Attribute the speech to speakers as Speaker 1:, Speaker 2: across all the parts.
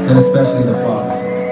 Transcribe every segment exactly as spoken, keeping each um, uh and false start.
Speaker 1: and especially the Father.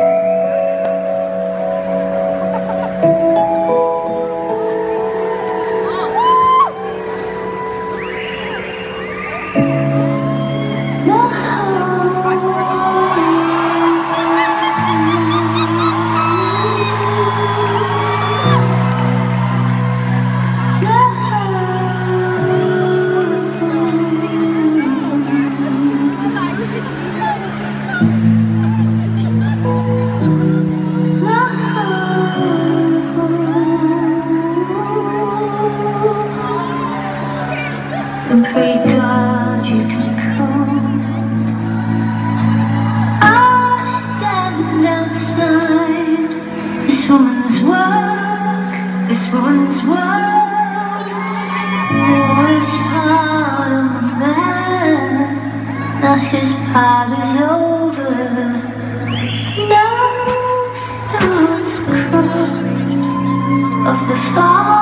Speaker 2: And pray God you can come. I'm standing outside this woman's work, this woman's world. War is hard on the man, now his part is over. Now starts the craft of the Father.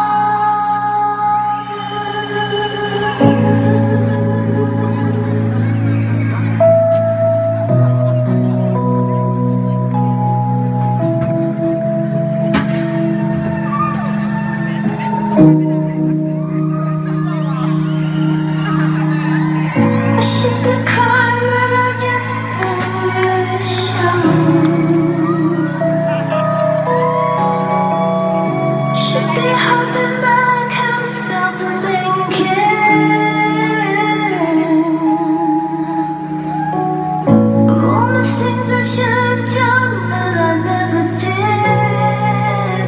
Speaker 2: I should be crying, but I just can't really show. Should be hoping, but I can't stop thinking of all the things I should have done, but I never did.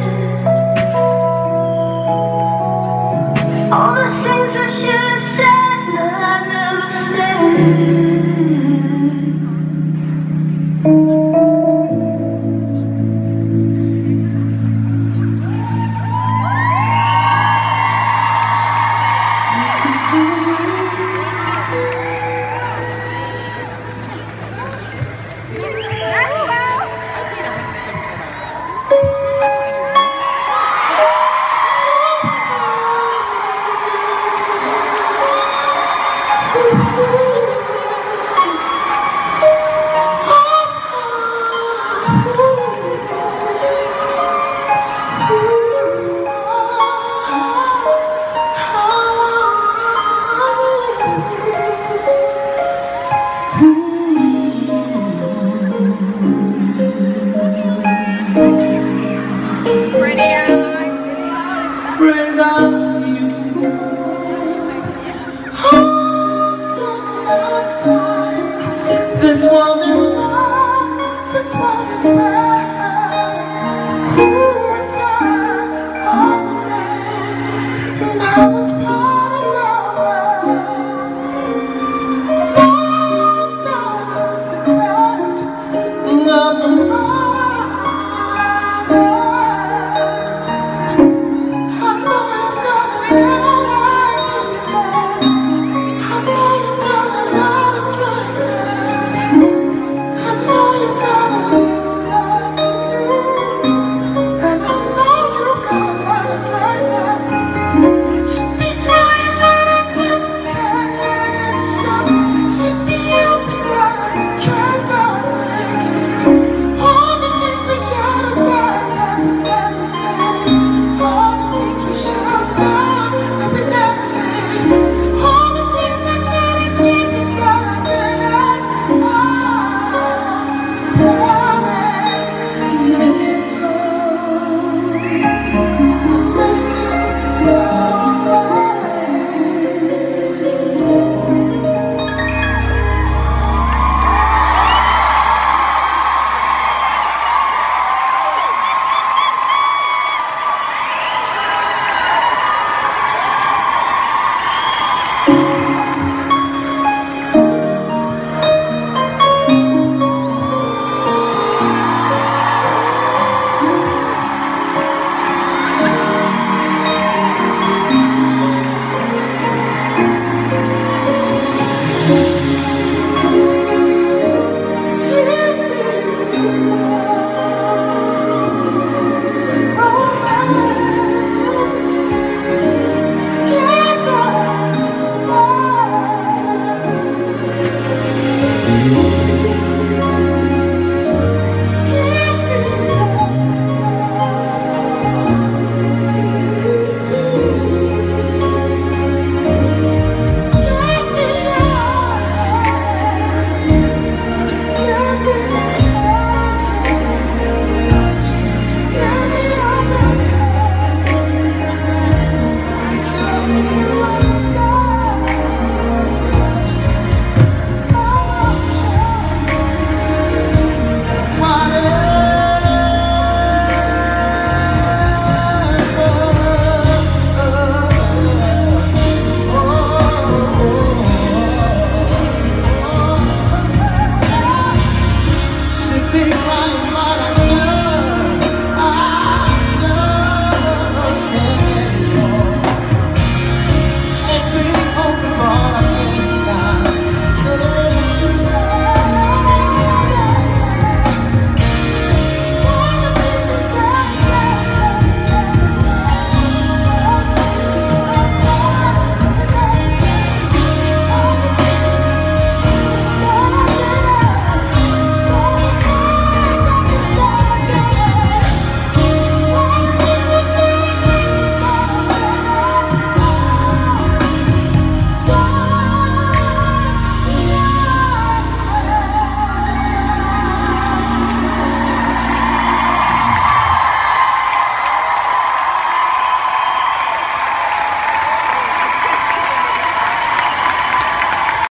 Speaker 2: All the things I should have said, but I never said.
Speaker 1: Bring up, you can go.
Speaker 2: I'm standing outside
Speaker 1: This woman's work,
Speaker 2: this woman's world.